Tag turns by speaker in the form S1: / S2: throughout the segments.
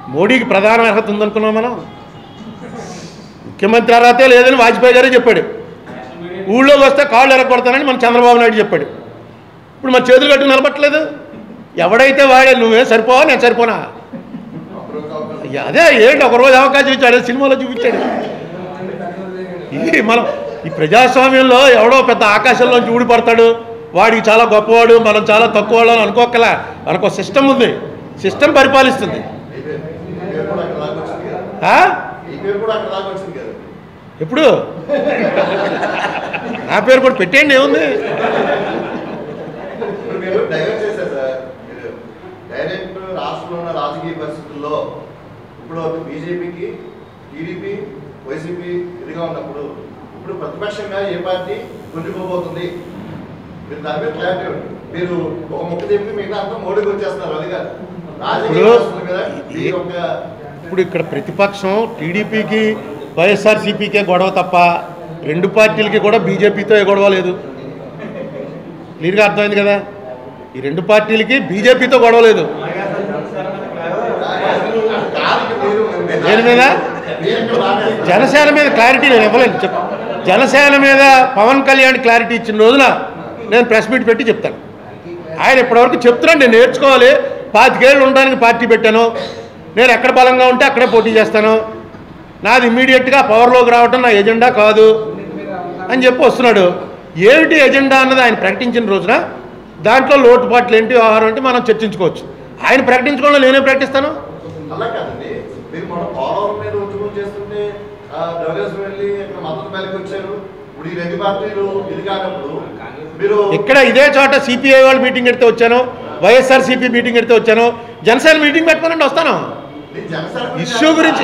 S1: మోడీకి ప్రధాన అర్హత ఉందనుకున్నాం మనం. ముఖ్యమంత్రి అర్హతే లేదని వాజ్పేయి గారే చెప్పాడు. ఊళ్ళోకి వస్తే కాళ్ళు ఎరగొడతానని మన చంద్రబాబు నాయుడు చెప్పాడు. ఇప్పుడు మన చేతులు కట్టు నిలబట్టలేదు. ఎవడైతే వాడే నువ్వే సరిపోవా నేను సరిపోనా? అదే ఏంటి ఒకరోజు అవకాశం ఇచ్చాడు, సినిమాలో చూపించాడు. ఇది మనం ఈ ప్రజాస్వామ్యంలో ఎవడో పెద్ద ఆకాశంలోంచి ఊడిపడతాడు, వాడికి చాలా గొప్పవాడు, మనం చాలా తక్కువ వాళ్ళు అని అనుకోకలా. మనకు సిస్టమ్ ఉంది, సిస్టమ్ పరిపాలిస్తుంది. ఎప్పుడు నా పేరు కూడా పెట్టేయండి, ఏముంది?
S2: రాష్ట్రంలో ఉన్న రాజకీయ పరిస్థితుల్లో ఇప్పుడు బీజేపీకి టీడీపీ వైసీపీ ఇదిగా ఉన్నప్పుడు ఇప్పుడు ప్రతిపక్షంగా ఏ పార్టీ గుంజుకోబోతుంది? మీరు దాని మీద క్లారిటీ ఉంది. మీరు ఒక ముక్క చెప్పి మిగతా అంతా మోడీకి వచ్చేస్తున్నారు. అది కాదు
S1: ఇప్పుడు ఇక్కడ ప్రతిపక్షం టీడీపీకి వైఎస్ఆర్సీపీకే గొడవ తప్ప రెండు పార్టీలకి కూడా బీజేపీతో ఏ గొడవ లేదు. క్లియర్గా అర్థమైంది కదా? ఈ రెండు పార్టీలకి బీజేపీతో గొడవ లేదు. దేని మీద? జనసేన మీద క్లారిటీ నేను ఇవ్వలేను. జనసేన మీద పవన్ కళ్యాణ్ క్లారిటీ ఇచ్చిన రోజున నేను ప్రెస్ మీట్ పెట్టి చెప్తాను. ఆయన ఇప్పటివరకు చెప్తున్నాను, నేను నేర్చుకోవాలి. 25 ఏళ్ళు ఉండడానికి పార్టీ పెట్టాను, నేను ఎక్కడ బలంగా ఉంటే అక్కడే పోటీ చేస్తాను, నాది ఇమ్మీడియట్గా పవర్లోకి రావటం నా ఎజెండా కాదు అని చెప్పి వస్తున్నాడు. ఏమిటి ఎజెండా అన్నది ఆయన ప్రకటించిన రోజున దాంట్లో లోటుపాట్లు ఏంటి, వ్యవహారం ఏంటి మనం చర్చించుకోవచ్చు. ఆయన ప్రకటించుకోవడంలో నేనే ప్రకటిస్తాను.
S2: అలా కాదండి, మీరు మన పోలవరం మీద ఉద్యమం చేస్తుంటే వెళ్ళి ఇక్కడ మద్దతు మేరకు వచ్చారు. ఇప్పుడు ఈ రెండు పార్టీలు ఇది కానప్పుడు మీరు
S1: ఇక్కడ ఇదే చోట సిపిఐ వాళ్ళు మీటింగ్ పెడితే వచ్చాను, వైఎస్ఆర్సీపీ మీటింగ్ పెడితే వచ్చాను, జనసేన మీటింగ్ పెట్టుకోనండి వస్తాను. ఇష్యూ గురించి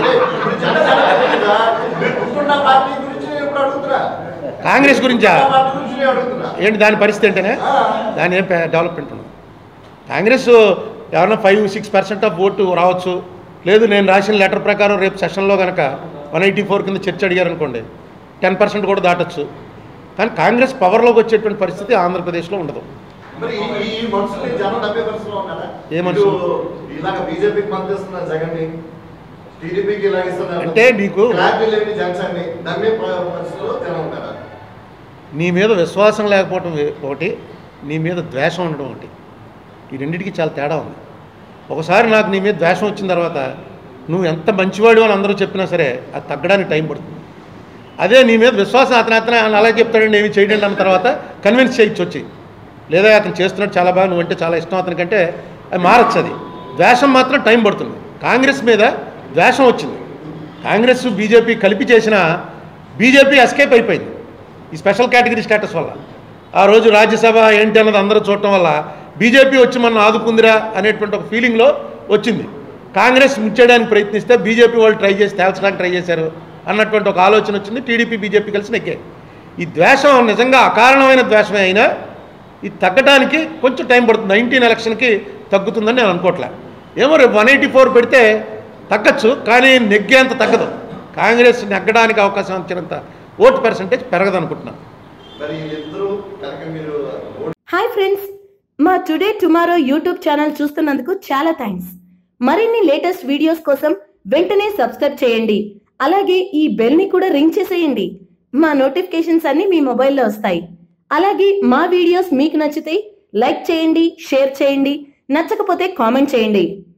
S1: కాంగ్రెస్ గురించా ఏంటి దాని పరిస్థితి ఏంటనే? దాని ఏం డెవలప్మెంట్ ఉండదు. కాంగ్రెస్ ఎవరైనా 5-6% ఆఫ్ ఓటు రావచ్చు. లేదు నేను రాసిన లెటర్ ప్రకారం రేపు సెషన్లో కనుక 184 కింద చర్చ అడిగారు అనుకోండి 10% కూడా దాటచ్చు. కానీ కాంగ్రెస్ పవర్లోకి వచ్చేటువంటి పరిస్థితి ఆంధ్రప్రదేశ్లో ఉండదు. ఏ మనుషులు అంటే నీకు నీ మీద విశ్వాసం లేకపోవడం ఒకటి, నీ మీద ద్వేషం ఉండడం ఒకటి. ఈ రెండింటికి చాలా తేడా ఉంది. ఒకసారి నాకు నీ మీద ద్వేషం వచ్చిన తర్వాత నువ్వు ఎంత మంచివాడు అని అందరూ చెప్పినా సరే అది తగ్గడానికి టైం పడుతుంది. అదే నీ మీద విశ్వాసం అతను అలా చెప్తాడండి ఏమి చేయడండి అన్న తర్వాత కన్విన్స్ చేయొచ్చు వచ్చి, లేదా అతను చేస్తున్నాడు చాలా బాగా, నువ్వంటే చాలా ఇష్టం అతనికంటే అది మారచ్చు. అది ద్వేషం మాత్రం టైం పడుతుంది. కాంగ్రెస్ మీద ద్వేషం వచ్చింది. కాంగ్రెస్ బీజేపీ కలిపి చేసిన బీజేపీ ఎస్కేప్ అయిపోయింది ఈ స్పెషల్ కేటగిరీ స్టేటస్ వల్ల. ఆ రోజు రాజ్యసభ ఏంటి అన్నది అందరూ చూడటం వల్ల బీజేపీ వచ్చి మనం ఆదుకుందిరా అనేటువంటి ఒక ఫీలింగ్లో వచ్చింది. కాంగ్రెస్ ముచ్చేయడానికి ప్రయత్నిస్తే బీజేపీ వాళ్ళు ట్రై చేసి తేల్చడానికి ట్రై చేశారు అన్నటువంటి ఒక ఆలోచన వచ్చింది. టీడీపీ బీజేపీ కలిసి నెగ్గాయి. ఈ ద్వేషం నిజంగా అకారణమైన ద్వేషమే అయినా ఇది తగ్గడానికి కొంచెం టైం పడుతుంది. 19 ఎలక్షన్కి తగ్గుతుందని నేను అనుకోవట్లే. ఏమో రేపు 184 పెడితే తగ్గచ్చు, కానీ నెగ్గేంత తగ్గదు. కాంగ్రెస్ నెగ్గడానికి అవకాశం వచ్చినంత ఓటు పర్సెంటేజ్ పెరగదు అనుకుంటున్నాను.
S3: హాయ్ ఫ్రెండ్స్, మా టుడే టుమారో యూట్యూబ్ ఛానల్ చూస్తున్నందుకు చాలా థ్యాంక్స్. మరిన్ని లేటెస్ట్ వీడియోస్ కోసం వెంటనే సబ్స్క్రైబ్ చేయండి. అలాగే ఈ బెల్ ని కూడా రింగ్ చేసేయండి. మా నోటిఫికేషన్స్ అన్ని మీ మొబైల్లో వస్తాయి. అలాగే మా వీడియోస్ మీకు నచ్చితే లైక్ చేయండి, షేర్ చేయండి, నచ్చకపోతే కామెంట్ చేయండి.